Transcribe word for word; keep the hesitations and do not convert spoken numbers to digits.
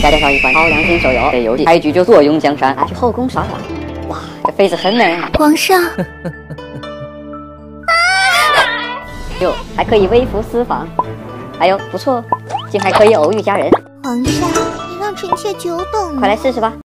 家介绍一款好良心手游，这游戏开局就坐拥江山，去后宫耍耍。哇，这妃子很美啊！ 皇上， 哟，还可以微服私访，哎呦，不错，竟还可以偶遇佳人。 皇上，你让臣妾久等了。 快来试试吧。